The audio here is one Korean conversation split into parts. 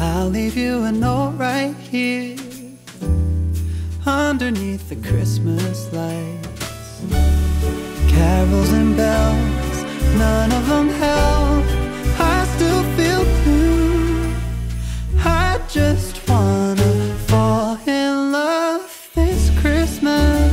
I'll leave you a note right here underneath the Christmas lights. Carols and bells, none of them help. I still feel blue. I just wanna fall in love this Christmas.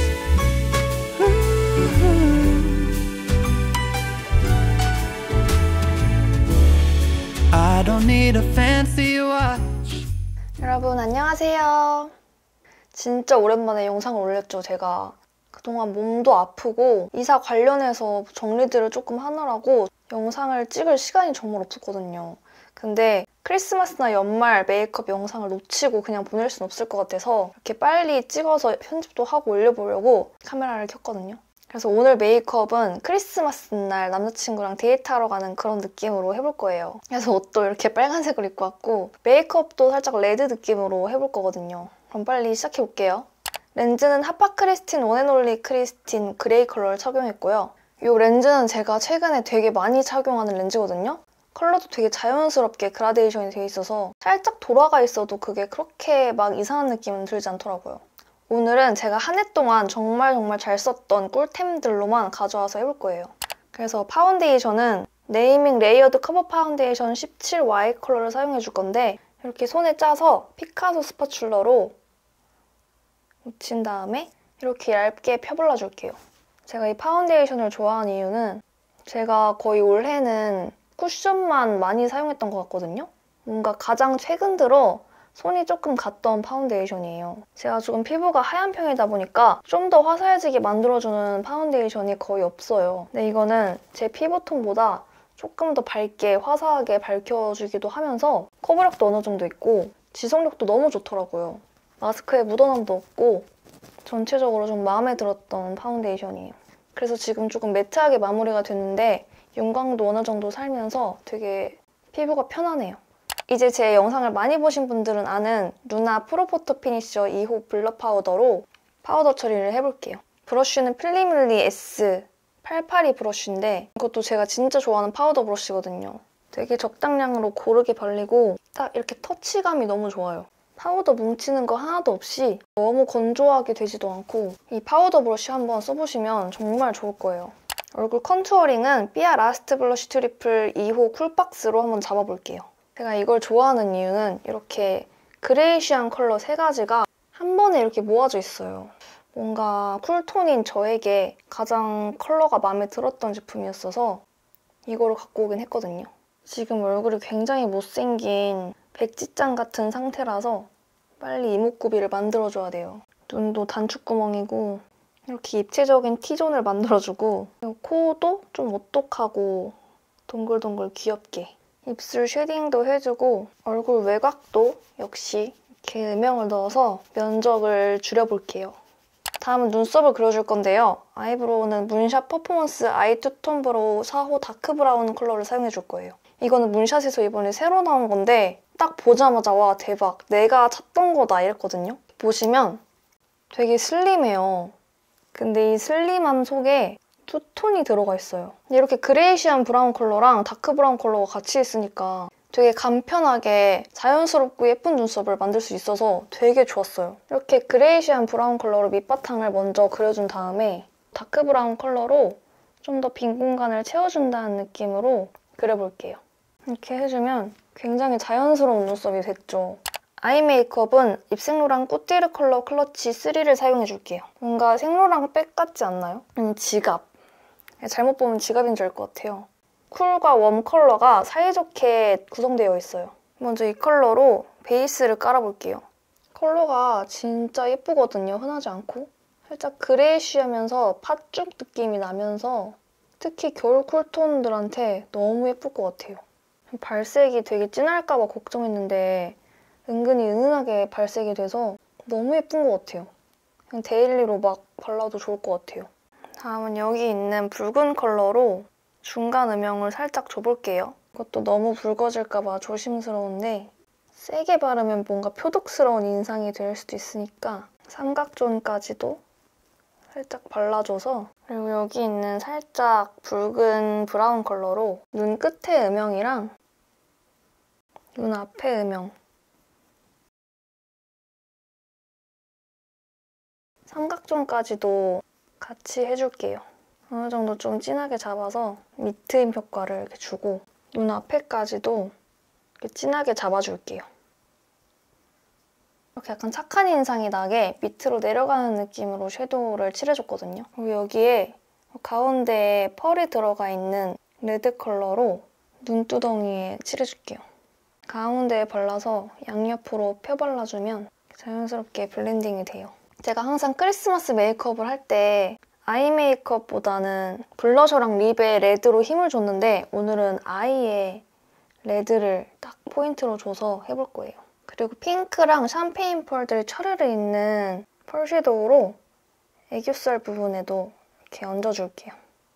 I don't need a fancy watch. 여러분 안녕하세요. 진짜 오랜만에 영상을 올렸죠. 제가 그동안 몸도 아프고 이사 관련해서 정리들을 조금 하느라고 영상을 찍을 시간이 정말 없었거든요. 근데 크리스마스나 연말 메이크업 영상을 놓치고 그냥 보낼 순 없을 것 같아서 이렇게 빨리 찍어서 편집도 하고 올려보려고 카메라를 켰거든요. 그래서 오늘 메이크업은 크리스마스 날 남자친구랑 데이트하러 가는 그런 느낌으로 해볼 거예요. 그래서 옷도 이렇게 빨간색으로 입고 왔고 메이크업도 살짝 레드 느낌으로 해볼 거거든요. 그럼 빨리 시작해볼게요. 렌즈는 하파크리스틴 원앤올리 크리스틴 그레이 컬러를 착용했고요. 이 렌즈는 제가 최근에 되게 많이 착용하는 렌즈거든요. 컬러도 되게 자연스럽게 그라데이션이 되어 있어서 살짝 돌아가 있어도 그게 그렇게 막 이상한 느낌은 들지 않더라고요. 오늘은 제가 한 해 동안 정말 잘 썼던 꿀템들로만 가져와서 해볼 거예요. 그래서 파운데이션은 네이밍 레이어드 커버 파운데이션 17Y 컬러를 사용해줄 건데 이렇게 손에 짜서 피카소 스파츌러로 묻힌 다음에 이렇게 얇게 펴발라줄게요. 제가 이 파운데이션을 좋아하는 이유는 제가 거의 올해는 쿠션만 많이 사용했던 것 같거든요. 뭔가 가장 최근 들어 손이 조금 갔던 파운데이션이에요. 제가 조금 피부가 하얀 편이다 보니까 좀 더 화사해지게 만들어주는 파운데이션이 거의 없어요. 근데 이거는 제 피부톤보다 조금 더 밝게 화사하게 밝혀주기도 하면서 커버력도 어느 정도 있고 지속력도 너무 좋더라고요. 마스크에 묻어남도 없고 전체적으로 좀 마음에 들었던 파운데이션이에요. 그래서 지금 조금 매트하게 마무리가 됐는데 윤광도 어느 정도 살면서 되게 피부가 편하네요. 이제 제 영상을 많이 보신 분들은 아는 루나 프로포토 피니셔 2호 블러 파우더로 파우더 처리를 해볼게요. 브러쉬는 필리밀리 S882 브러쉬인데 이것도 제가 진짜 좋아하는 파우더 브러쉬거든요. 되게 적당량으로 고르게 발리고 딱 이렇게 터치감이 너무 좋아요. 파우더 뭉치는 거 하나도 없이 너무 건조하게 되지도 않고 이 파우더 브러쉬 한번 써보시면 정말 좋을 거예요. 얼굴 컨투어링은 삐아 라스트 블러쉬 트리플 2호 쿨박스로 한번 잡아볼게요. 제가 이걸 좋아하는 이유는 이렇게 그레이시한 컬러 3가지가 한 번에 이렇게 모아져 있어요. 뭔가 쿨톤인 저에게 가장 컬러가 마음에 들었던 제품이었어서 이거를 갖고 오긴 했거든요. 지금 얼굴이 굉장히 못생긴 백지장 같은 상태라서 빨리 이목구비를 만들어줘야 돼요. 눈도 단추구멍이고 이렇게 입체적인 T존을 만들어주고 그리고 코도 좀 오똑하고 동글동글 귀엽게 입술 쉐딩도 해주고 얼굴 외곽도 역시 이렇게 음영을 넣어서 면적을 줄여볼게요. 다음은 눈썹을 그려줄 건데요. 아이브로우는 문샷 퍼포먼스 아이 투톤 브로우 4호 다크 브라운 컬러를 사용해줄 거예요. 이거는 문샷에서 이번에 새로 나온 건데 딱 보자마자 와 대박 내가 찾던 거다 이랬거든요. 보시면 되게 슬림해요. 근데 이 슬림함 속에 투톤이 들어가 있어요. 이렇게 그레이시한 브라운 컬러랑 다크 브라운 컬러가 같이 있으니까 되게 간편하게 자연스럽고 예쁜 눈썹을 만들 수 있어서 되게 좋았어요. 이렇게 그레이시한 브라운 컬러로 밑바탕을 먼저 그려준 다음에 다크 브라운 컬러로 좀 더 빈 공간을 채워준다는 느낌으로 그려볼게요. 이렇게 해주면 굉장히 자연스러운 눈썹이 됐죠. 아이 메이크업은 입생로랑 꾸띠르 컬러 클러치 3를 사용해줄게요. 뭔가 생로랑 백 같지 않나요? 지갑. 잘못 보면 지갑인 줄 알 것 같아요. 쿨과 웜 컬러가 사이좋게 구성되어 있어요. 먼저 이 컬러로 베이스를 깔아볼게요. 컬러가 진짜 예쁘거든요, 흔하지 않고. 살짝 그레이쉬하면서 팥죽 느낌이 나면서 특히 겨울 쿨톤들한테 너무 예쁠 것 같아요. 발색이 되게 진할까 봐 걱정했는데 은근히 은은하게 발색이 돼서 너무 예쁜 것 같아요. 그냥 데일리로 막 발라도 좋을 것 같아요. 다음은 여기 있는 붉은 컬러로 중간 음영을 살짝 줘볼게요. 이것도 너무 붉어질까 봐 조심스러운데 세게 바르면 뭔가 표독스러운 인상이 될 수도 있으니까 삼각존까지도 살짝 발라줘서 그리고 여기 있는 살짝 붉은 브라운 컬러로 눈 끝에 음영이랑 눈 앞에 음영. 삼각존까지도 같이 해줄게요. 어느 정도 좀 진하게 잡아서 밑트임 효과를 이렇게 주고 눈 앞에까지도 이렇게 진하게 잡아줄게요. 이렇게 약간 착한 인상이 나게 밑으로 내려가는 느낌으로 섀도우를 칠해줬거든요. 그리고 여기에 가운데에 펄이 들어가 있는 레드 컬러로 눈두덩이에 칠해줄게요. 가운데에 발라서 양옆으로 펴발라주면 자연스럽게 블렌딩이 돼요. 제가 항상 크리스마스 메이크업을 할 때 아이 메이크업보다는 블러셔랑 립에 레드로 힘을 줬는데 오늘은 아이에 레드를 딱 포인트로 줘서 해볼 거예요. 그리고 핑크랑 샴페인 펄들이 차르르 있는 펄 섀도우로 애교살 부분에도 이렇게 얹어줄게요.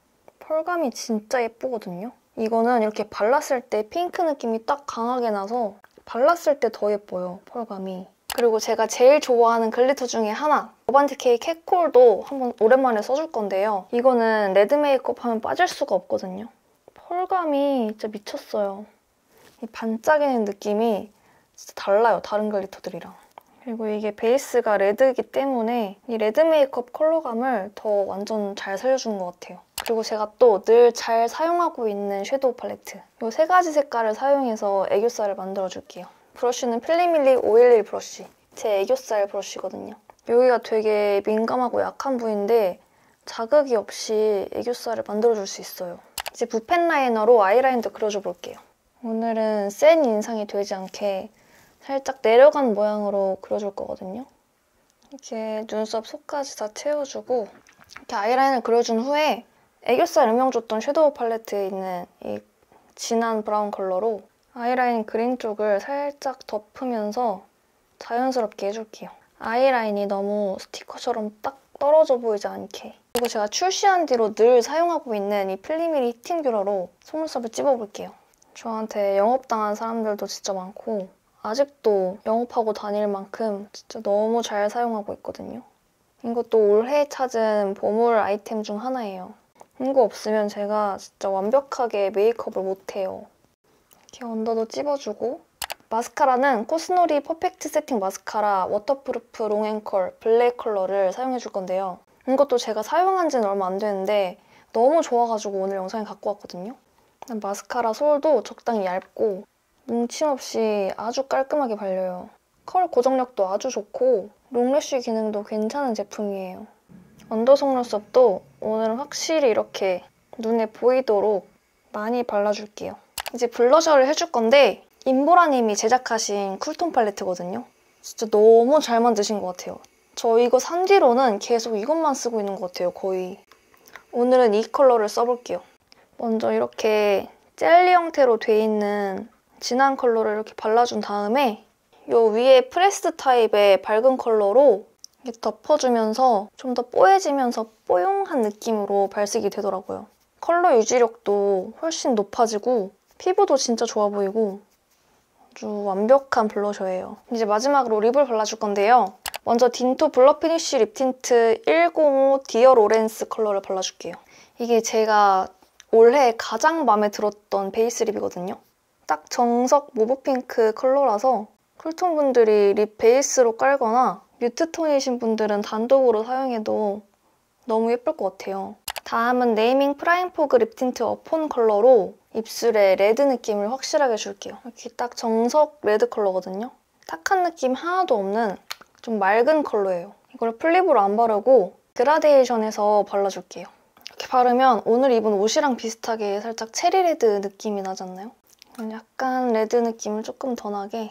펄감이 진짜 예쁘거든요. 이거는 이렇게 발랐을 때 핑크 느낌이 딱 강하게 나서 발랐을 때 더 예뻐요, 펄감이. 그리고 제가 제일 좋아하는 글리터 중에 하나, 어반티케이 캣콜도 한번 오랜만에 써줄 건데요. 이거는 레드 메이크업 하면 빠질 수가 없거든요. 펄감이 진짜 미쳤어요. 이 반짝이는 느낌이 진짜 달라요, 다른 글리터들이랑. 그리고 이게 베이스가 레드이기 때문에 이 레드 메이크업 컬러감을 더 완전 잘 살려주는 것 같아요. 그리고 제가 또 늘 잘 사용하고 있는 섀도우 팔레트. 이 세 가지 색깔을 사용해서 애교살을 만들어줄게요. 브러쉬는 필리밀리 511 브러쉬. 제 애교살 브러쉬거든요. 여기가 되게 민감하고 약한 부위인데 자극이 없이 애교살을 만들어줄 수 있어요. 이제 붓펜 라이너로 아이라인도 그려줘 볼게요. 오늘은 센 인상이 되지 않게 살짝 내려간 모양으로 그려줄 거거든요. 이렇게 눈썹 속까지 다 채워주고 이렇게 아이라인을 그려준 후에 애교살 음영 줬던 섀도우 팔레트에 있는 이 진한 브라운 컬러로 아이라인 그린 쪽을 살짝 덮으면서 자연스럽게 해줄게요. 아이라인이 너무 스티커처럼 딱 떨어져 보이지 않게. 그리고 제가 출시한 뒤로 늘 사용하고 있는 이 필리밀리 히팅 뷰러로 속눈썹을 찝어볼게요. 저한테 영업당한 사람들도 진짜 많고 아직도 영업하고 다닐 만큼 진짜 너무 잘 사용하고 있거든요. 이것도 올해 찾은 보물 아이템 중 하나예요. 이거 없으면 제가 진짜 완벽하게 메이크업을 못해요. 이렇게 언더도 찝어주고 마스카라는 코스놀이 퍼펙트 세팅 마스카라 워터프루프 롱앤컬 블랙 컬러를 사용해줄 건데요. 이것도 제가 사용한 지는 얼마 안 되는데 너무 좋아가지고 오늘 영상에 갖고 왔거든요. 마스카라 솔도 적당히 얇고 뭉침 없이 아주 깔끔하게 발려요. 컬 고정력도 아주 좋고 롱래쉬 기능도 괜찮은 제품이에요. 언더 속눈썹도 오늘은 확실히 이렇게 눈에 보이도록 많이 발라줄게요. 이제 블러셔를 해줄 건데 인보라님이 제작하신 쿨톤 팔레트거든요. 진짜 너무 잘 만드신 것 같아요. 저 이거 산 뒤로는 계속 이것만 쓰고 있는 것 같아요, 거의. 오늘은 이 컬러를 써볼게요. 먼저 이렇게 젤리 형태로 돼 있는 진한 컬러를 이렇게 발라준 다음에 이 위에 프레스드 타입의 밝은 컬러로 이렇게 덮어주면서 좀 더 뽀얘지면서 뽀용한 느낌으로 발색이 되더라고요. 컬러 유지력도 훨씬 높아지고 피부도 진짜 좋아 보이고 아주 완벽한 블러셔예요. 이제 마지막으로 립을 발라줄 건데요. 먼저 딘토 블러 피니쉬 립 틴트 105 디어 로렌스 컬러를 발라줄게요. 이게 제가 올해 가장 마음에 들었던 베이스 립이거든요. 딱 정석 모브 핑크 컬러라서 쿨톤 분들이 립 베이스로 깔거나 뮤트 톤이신 분들은 단독으로 사용해도 너무 예쁠 것 같아요. 다음은 네이밍 프라임 포그 립 틴트 어폰 컬러로 입술에 레드 느낌을 확실하게 줄게요. 이렇게 딱 정석 레드 컬러거든요. 탁한 느낌 하나도 없는 좀 맑은 컬러예요. 이걸 플립으로 안 바르고 그라데이션해서 발라줄게요. 이렇게 바르면 오늘 입은 옷이랑 비슷하게 살짝 체리 레드 느낌이 나지 않나요? 약간 레드 느낌을 조금 더 나게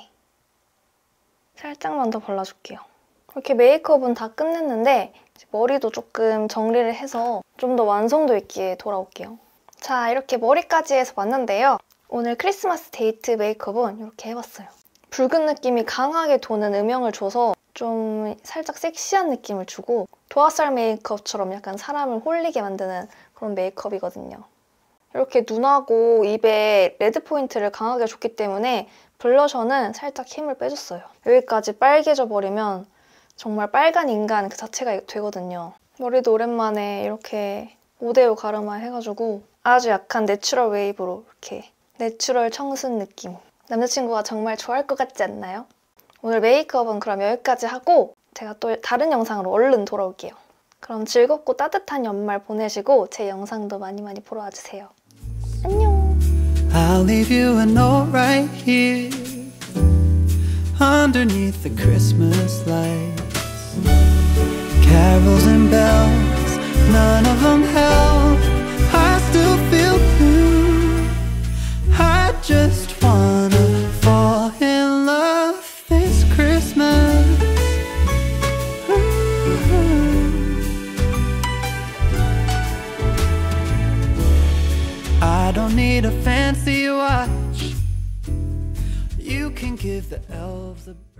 살짝만 더 발라줄게요. 이렇게 메이크업은 다 끝냈는데 머리도 조금 정리를 해서 좀 더 완성도 있게 돌아올게요. 자, 이렇게 머리까지 해서 왔는데요. 오늘 크리스마스 데이트 메이크업은 이렇게 해봤어요. 붉은 느낌이 강하게 도는 음영을 줘서 좀 살짝 섹시한 느낌을 주고 도화살 메이크업처럼 약간 사람을 홀리게 만드는 그런 메이크업이거든요. 이렇게 눈하고 입에 레드 포인트를 강하게 줬기 때문에 블러셔는 살짝 힘을 빼줬어요. 여기까지 빨개져 버리면 정말 빨간 인간 그 자체가 되거든요. 머리도 오랜만에 이렇게 5대5 가르마 해가지고 아주 약한 내추럴 웨이브로 이렇게 내추럴 청순 느낌. 남자친구가 정말 좋아할 것 같지 않나요? 오늘 메이크업은 그럼 여기까지 하고 제가 또 다른 영상으로 얼른 돌아올게요. 그럼 즐겁고 따뜻한 연말 보내시고 제 영상도 많이 보러 와주세요. 안녕! I'll leave you a note right here underneath the Christmas lights. Carols and bells, none of them help. I still feel blue. I just wanna fall in love this Christmas. I don't need a fancy watch. You can give the elves a